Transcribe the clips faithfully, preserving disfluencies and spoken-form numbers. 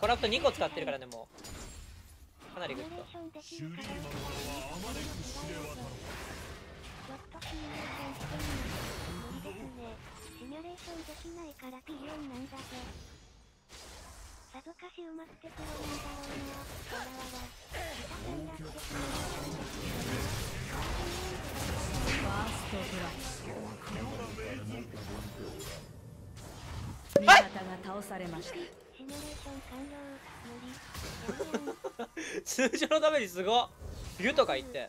コラプトにこ使ってるからね、もうかなりグッド。 シュリーマンはあまねく知れ渡ろう。 ちょっとシミュレーションしてみる。無理ですね。シミュレーションできないからピリオンなんだぜ。さぞかしうまくてプロなんだろうな。わらわら。下手になってしまう。 ファーストブラッシュ。味方が倒されました。 シミュレーション完了。無理。 通常のダメージすごっ。ビュとか言って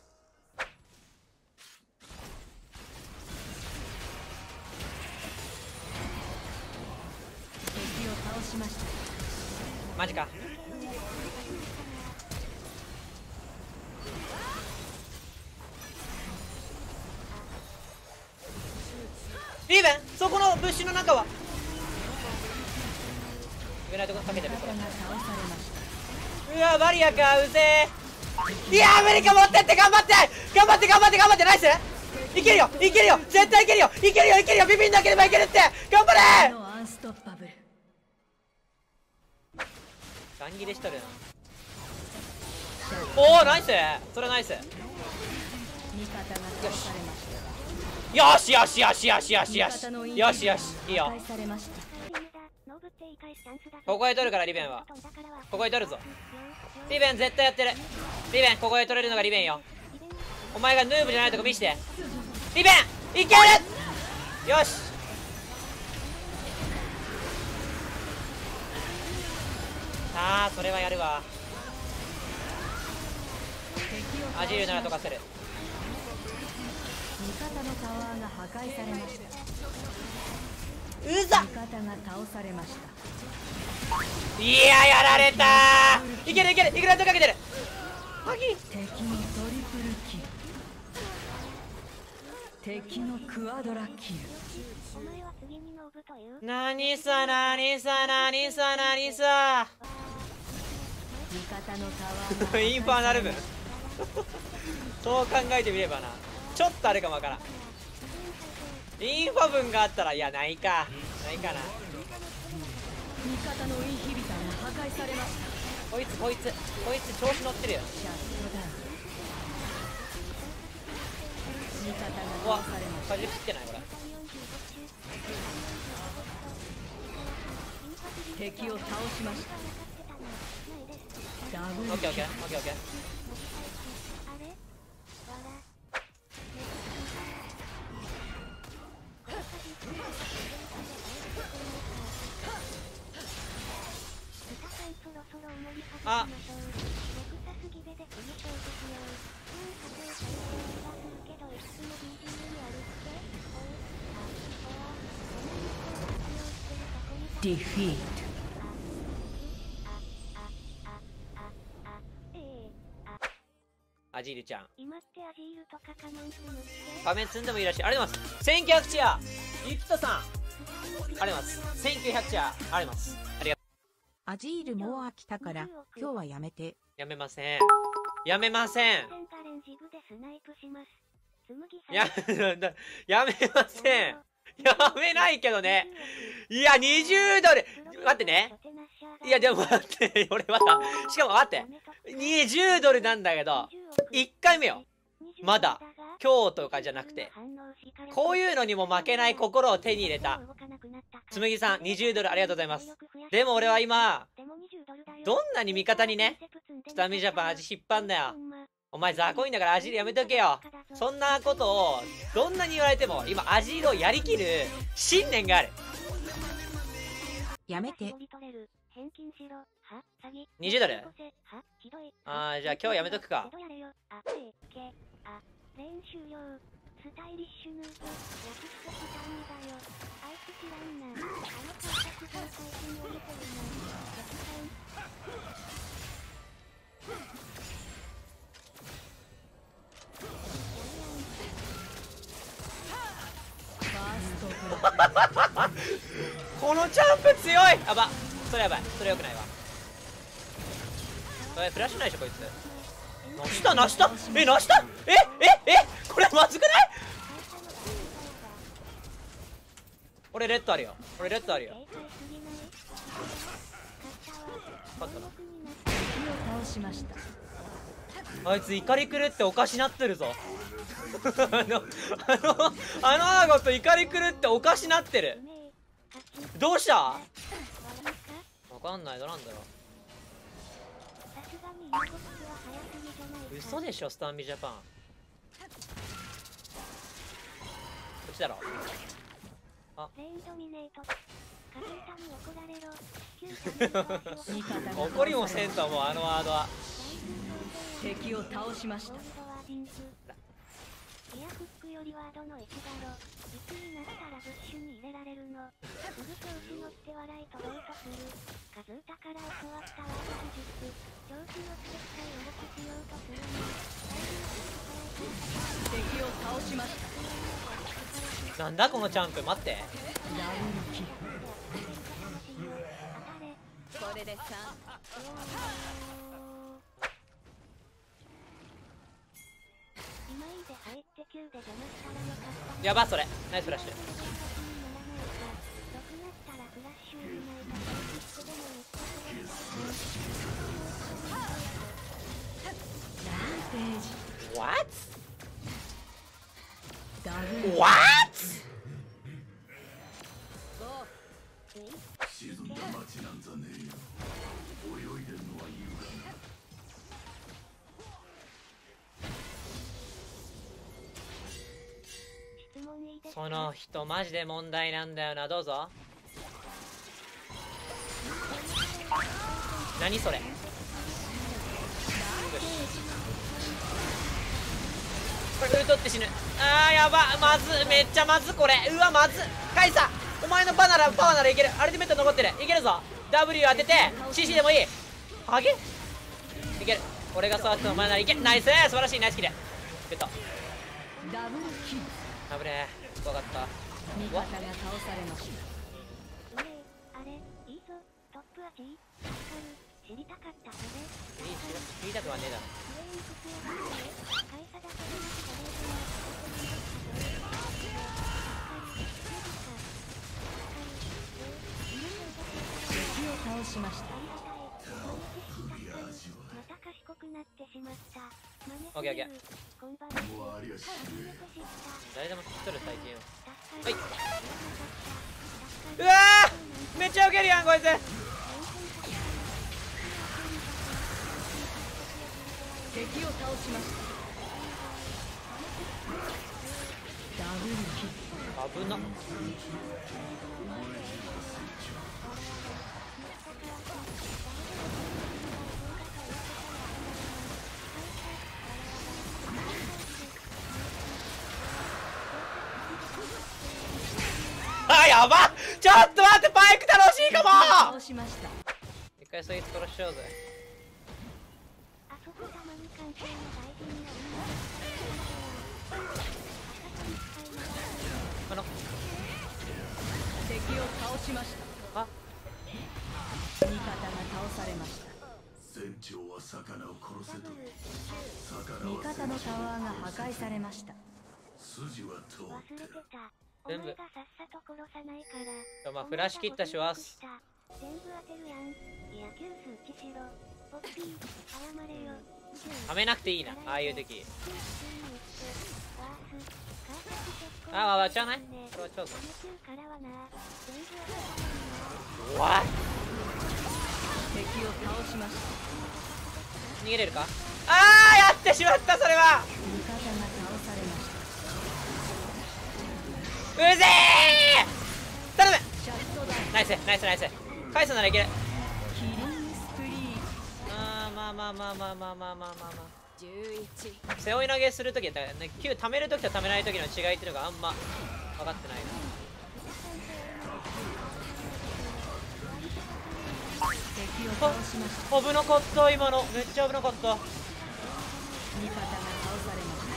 敵を倒しました。 マジか。リーベン、そこのブッシュの中は上ないとこかけてる。これうわバリアか、うぜえ。いやアメリカ持ってって、頑張って頑張って頑張って頑張って、ナイス。いけるよいけるよ絶対いけるよいけるよいけるよ、ビビんなければいけるって。頑張れ。 アンストッパブル。 ガン切れしとる。おおナイス、それナイス。 味方が倒されました。 よしよしよしよしよしよしよしよし、いいよ。ここへ取るからリベンは。ここへ取るぞリベン、絶対やってる。リベンここへ取れるのがリベンよ。お前がヌーブじゃないとこ見して。リベンいける。よしあーそれはやるわ。アジールなら溶かせる。 味方のタワーが破壊されました。 うざっ。 味方が倒されました。 いややられたー。いけるいける、いくらとかけてる。ハギ敵のトリプルキル。敵のクアドラキル。 なにさなにさなにさなにさ味方のタワーがインファーナル分そう考えてみればな、ちょっとあるかもわからん。インファ分があったら、いやないかないかな。 味方のインヒビターが破壊されました。 こいつこいつこいつ調子乗ってるよ。 シャットダウン。味方うわが倒されました。 風切ってないこれ。 敵を倒しました。ダブルオッケーオッケーオッケーオッケー。あディフィート。 アジールちゃん今ってアジールとかカモン積むって画面積んでもいいらしい。ありがとうございます。せんきゅうひゃくチアゆきとさんありがとうございます。せんきゅうひゃくチアありがとうございます。ありがとアジールもう飽きたから今日はやめて。 う。やめませんやめませんややめませんやめないけどね。いやにじゅうドル待ってね。いやでも待って俺まだしかも待ってにじゅうドルなんだけどいっかいめよ。まだ今日とかじゃなくてこういうのにも負けない心を手に入れたつむぎさんにじゅうドルありがとうございます。でも俺は今どんなに味方にねスタミジャパン味引っ張んなよ。お前ザコインだからアジールやめとけよ。そんなことをどんなに言われても今アジールをやりきる信念がある。 やめて。 にじゅうドルあーじゃあ今日やめとくか。 練習用スタイリッシュヌード焼きつけしたんだよ。あいつ知らんな。あの高速状態に降りてるな。 このジャンプ強い。やばそれやばい。それよくないわ。それフラッシュないでしょこいつ。なしたなしたえなしたえええこれまずくない。俺レッドあるよ。俺レッドあるよ。 勝ったな。 敵を倒しました。 あいつ怒り狂っておかしなってるぞ。あのあのあのアーゴット怒り狂っておかしなってる。どうした？わかんない。どうなんだろう。嘘でしょ、スタンビジャパン。こっちだろ。あ怒りもせんともうあのワードは。 敵を倒しました。 エアフックよりワードのいちだろ。いちになったらブッシュに入れられるの。すぐ調子乗って笑い取ろうとする。カズータから教わったワード技術。調子乗って使い重くしようとするの。 敵を倒しました。 なんだこのチャンプ。待って。 ダブルキル。 これでさ。 やばそれ。ナイスフラッシュ。What? What? 沈んだ街なんざねえよ。泳いでんのは優雅な。 その人マジで問題なんだよな。どうぞ。何それ。よしこれウルトって死ぬ。あーやば。まずめっちゃまずこれ。うわまず。カイサお前のパならパワーならいける。アルティメット残ってる。いけるぞ。 ダブリュー 当てて シーシー でもいい。ハゲいける。俺が触ってお前ならいける。ナイス。素晴らしい。ナイスキル。ゲット。 ダブルキル。 危ねえ。怖かった。 味方が倒されました。 あれいいぞ。トップアジ知りたかったそれ。 いい知りたくはねえだろ。 敵を倒しました。 また賢くなってしまった。 オッケーオッケー。 こんばんは。 誰でも聞き取る最近は。はい。うわーめっちゃウケるやんこいつ。 敵を倒しました。ダブルキル。 危な。あやば。ちょっと待って。バイク楽しいかも。 倒しました。 一回そいつ殺しちゃおうぜ。 あそこたまに関係の大事になる。 あの敵を倒しました。 あ味方が倒されました。 船長は魚を殺せと。 味方のタワーが破壊されました。 筋は通忘ってる。 れてた。お全部前がさっさと殺さないから。 まあフラッシュ切ったします全部当てるやん。いや救数値しろ。ポッピー謝れよ。 はめなくていいなああいう時。あああ割っちゃわない。これ割っちゃうぞ。わっ敵を倒しました。 逃げれるか。ああやってしまった。それは味方が倒されました。 うぜえ。頼む。 シャットダウン。 ナイスナイスナイス。返すならいける。 キリングスプリー。 あーまあまあまあまあまあまあまあまあまあじゅういち。背負い投げするときだったらね、Q 貯めるときと貯めないときの違いっていうのがあんま分かってないな。 敵を倒しました。 危なかった今の。めっちゃ危なかった。 味方が倒されました。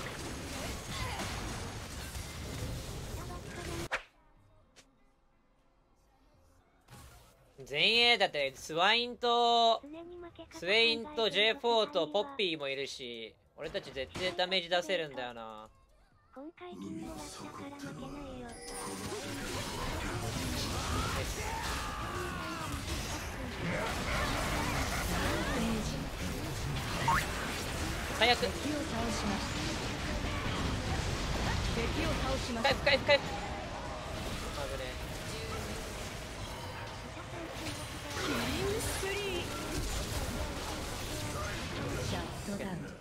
前衛だってスワインとスウェインと ジェイフォー とポッピーもいるし、俺たち絶対ダメージ出せるんだよな。 今回金を出したから負けないよ。 早く敵を倒しました敵を倒しまし回た復回復回復。危ねキリンスリーシャットダウン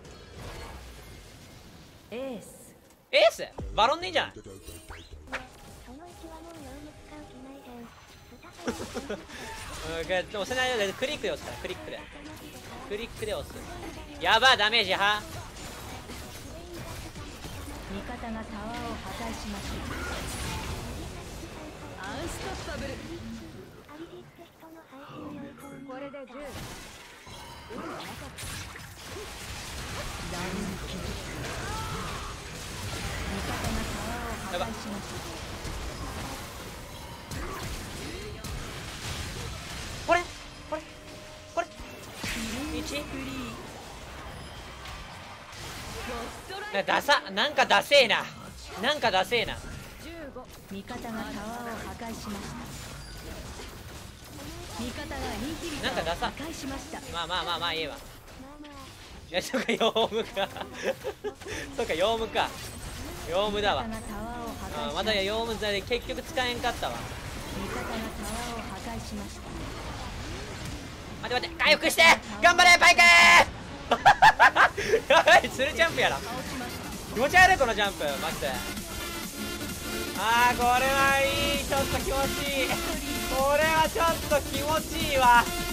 エースえ。エースバロンでいいんじゃない？ そのうちはもうヨウム使う気ないじゃん。スタさんうん、でも押せないようでクリックで押すから、クリックでクリックで押す。やばいダメージは。 味方がタワーを破壊しましたアンストッパブルアリジって人の配信良い方にこれでじゅうダウンキル味方がタワーを破壊しましたこれこれこれいち。なダサなんかダセえな、なんかダセえな。 じゅうご味方がタワーを破壊しました味方がインヒビタなんかダサーを破壊しましたまあまあまあまあいいわ。 まあまあいやそうかヨウムかそうかヨウムかヨウムだわ。 味方がタワーを破壊しましたあまたヨウムで結局使えんかったわ。 味方がタワーを破壊しました待って待って回復して頑張れパイクーやばいツルジャンプやら気持ち悪いこのジャンプマジで。あーこれはいいちょっと気持ちいいこれはちょっと気持ちいいわ。